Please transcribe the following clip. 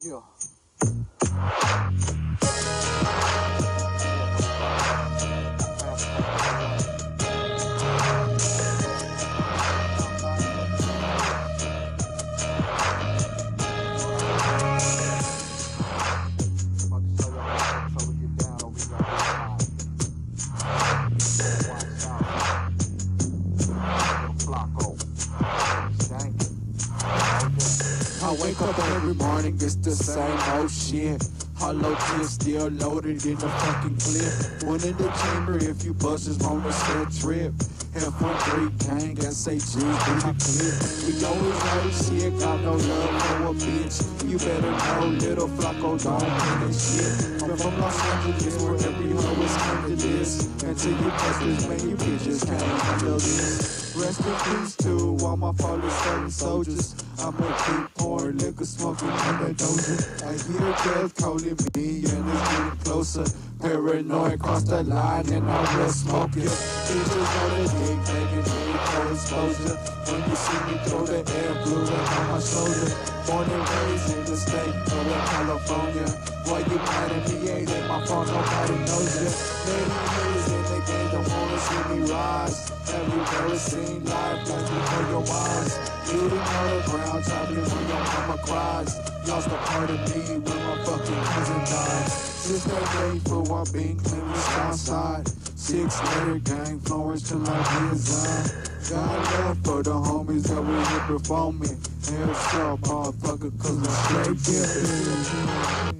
Yeah. I wake up every morning, it's the same old shit. Hollow tip still loaded in the fucking clip. One in the chamber if you busters wanna set trip. F13 gang, SAG, in the clip. We always know shit, got no love for a bitch. You better know little Flacko don't finish shit. I'm from Los Angeles where every hoe is scandalous. Until you busters, man, you bitches can't handle this. Rest in peace to all my fallen soldiers. I'ma keep pouring liquor, smoking in that doja. I hear death calling me and it's getting closer. Paranoid cross the line and I will smoke it. Bitches know the dick, taking me for exposure. When you see me throw the air blue on my shoulder. Born and raised in the state of California. Why you mad at me? Ain't in my fault, nobody knows ya. Many years in the game, don't wanna see me rise. Have you ever seen life like before your eyes? Eating on the ground, chopping when your mama cries. Lost a part of me when my fucking cousin died. Since that day, for I've been clean outside. 6-letter gang, Florence till I get done. Got love for the homies that were here before me. Hell sharp, motherfucker, cause I'm straight Dippin.